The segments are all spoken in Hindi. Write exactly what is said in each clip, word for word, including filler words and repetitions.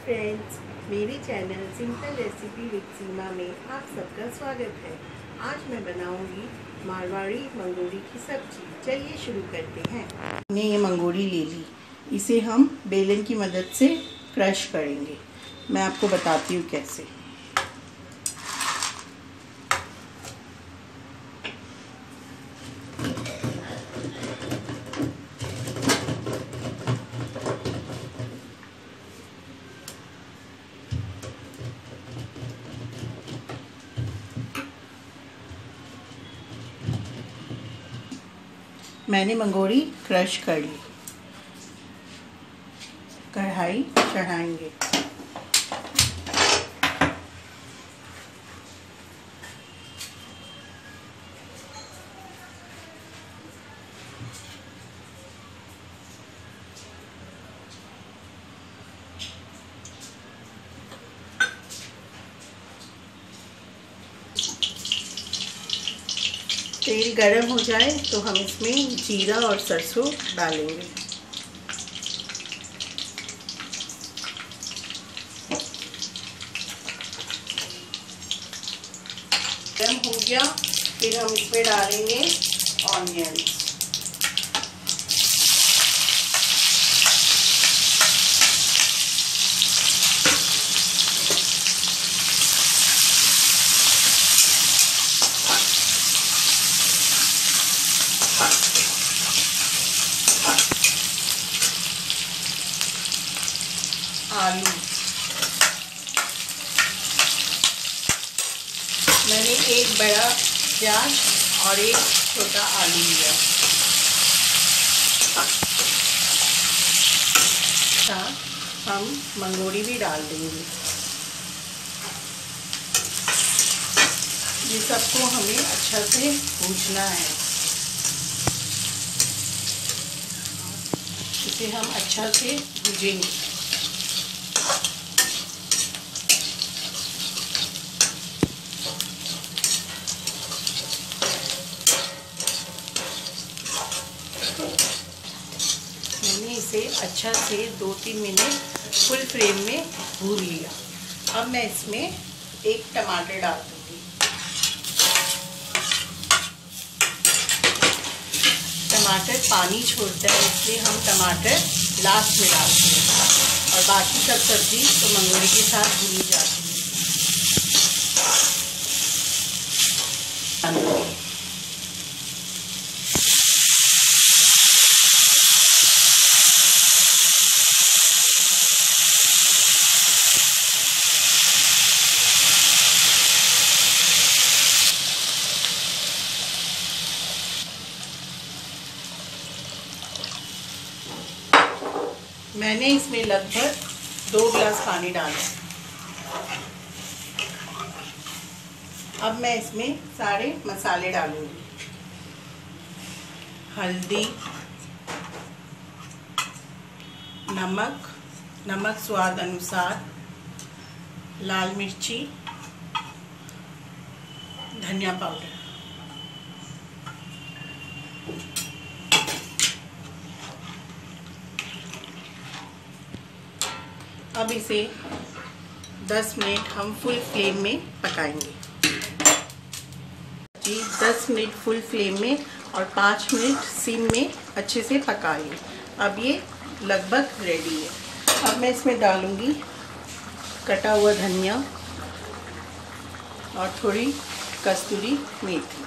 फ्रेंड्स, मेरे channel simple recipe with Seema में आप सबका स्वागत है। आज मैं बनाऊंगी मारवाड़ी मंगोड़ी की सब्जी। चलिए शुरू करते हैं। हमने ये मंगोड़ी ले ली, इसे हम बेलन की मदद से क्रश करेंगे। मैं आपको बताती हूँ कैसे। मैंने मंगोड़ी क्रश कर ली। कढ़ाई चढ़ाएंगे। तेल गरम हो जाए तो हम इसमें जीरा और सरसों डालेंगे। गरम हो गया, फिर हम इसमें डालेंगे ऑनियन। आलू, मैंने एक बड़ा प्याज और एक छोटा आलू लिया। हम मंगोड़ी भी डाल देंगे। ये सबको हमें अच्छा से भूनना है। इसे हम अच्छा से भूनेंगे। मैंने इसे अच्छा से दो तीन मिनट फुल फ्लेम में भून लिया। अब मैं इसमें एक टमाटर डाल दूँगी। टमाटर पानी छोड़ता है, इसलिए हम टमाटर लास्ट में डालते हैं और बाकी सब सब्जी तो मंगोड़ी के साथ भूनी जाती है। मैंने इसमें लगभग दो गिलास पानी डाला। अब मैं इसमें सारे मसाले डालूंगी। हल्दी, नमक, नमक स्वाद अनुसार, लाल मिर्ची, धनिया पाउडर। अब इसे दस मिनट हम फुल फ्लेम में पकाएंगे। जी दस मिनट फुल फ्लेम में और पाँच मिनट सिम में अच्छे से पका लें। अब ये लगभग रेडी है। अब मैं इसमें डालूंगी कटा हुआ धनिया और थोड़ी कस्तूरी मेथी।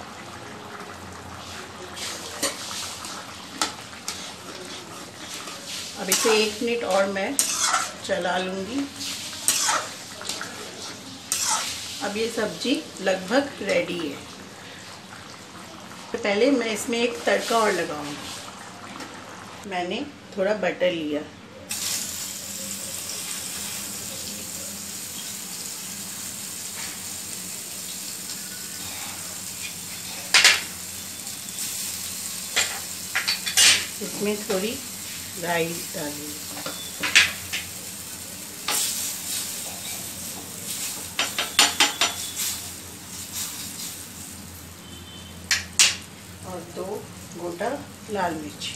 अब इसे एक मिनट और मैं चला लूँगी। अब ये सब्जी लगभग रेडी है। तो पहले मैं इसमें एक तड़का और लगाऊंगी। मैंने थोड़ा बटर लिया। इसमें थोड़ी राई डालूंगी। और दो गोटा लाल मिर्ची।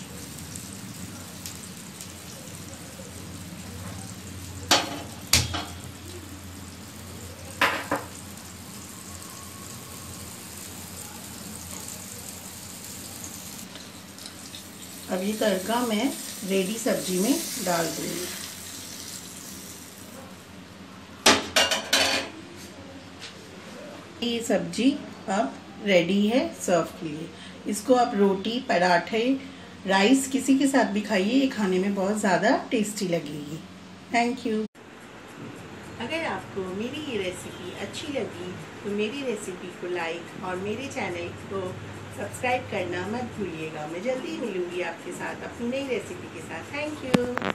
अब ये तड़का मैं रेडी सब्जी में डाल दूँगी। ये सब्जी अब रेडी है सर्व के लिए। इसको आप रोटी, पराठे, राइस किसी के साथ भी खाइए, ये खाने में बहुत ज़्यादा टेस्टी लगेगी। Thank you. अगर आपको मेरी ये रेसिपी अच्छी लगी तो मेरी रेसिपी को लाइक और मेरे चैनल को सब्सक्राइब करना मत भूलिएगा। मैं जल्दी मिलूँगी आपके साथ अपनी नई रेसिपी के साथ। Thank you.